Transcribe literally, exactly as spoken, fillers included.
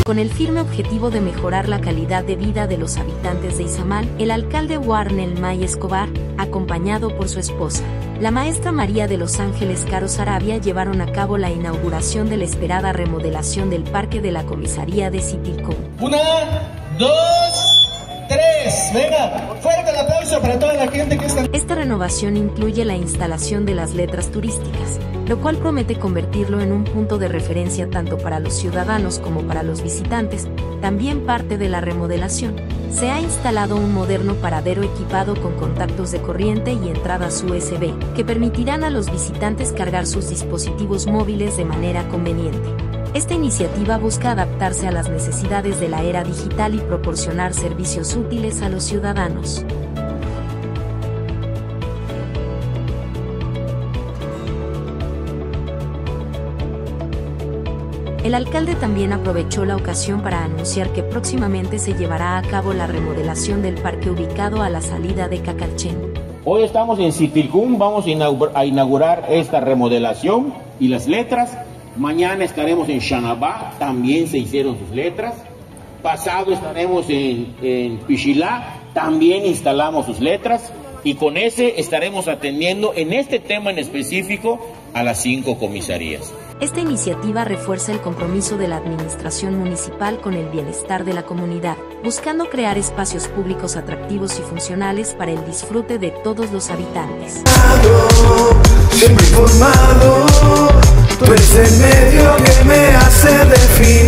Con el firme objetivo de mejorar la calidad de vida de los habitantes de Izamal, el alcalde Warnel May Escobar, acompañado por su esposa, la maestra María de los Ángeles Caro Sarabia, llevaron a cabo la inauguración de la esperada remodelación del parque de la comisaría de Sitilcón. Una, dos, tres. Venga, fuerte el aplauso para toda la gente que está. Esta renovación incluye la instalación de las letras turísticas, lo cual promete convertirlo en un punto de referencia tanto para los ciudadanos como para los visitantes. También parte de la remodelación, se ha instalado un moderno paradero equipado con contactos de corriente y entradas U S B, que permitirán a los visitantes cargar sus dispositivos móviles de manera conveniente. Esta iniciativa busca adaptarse a las necesidades de la era digital y proporcionar servicios útiles a los ciudadanos. El alcalde también aprovechó la ocasión para anunciar que próximamente se llevará a cabo la remodelación del parque ubicado a la salida de Cacalchen. Hoy estamos en Sitilcún, vamos a inaugurar esta remodelación y las letras. Mañana estaremos en Xanabá, también se hicieron sus letras. Pasado estaremos en, en Pichilá, también instalamos sus letras. Y con ese estaremos atendiendo en este tema en específico a las cinco comisarías. Esta iniciativa refuerza el compromiso de la administración municipal con el bienestar de la comunidad, buscando crear espacios públicos atractivos y funcionales para el disfrute de todos los habitantes. Siempre informado, tú eres el medio que me hace definir.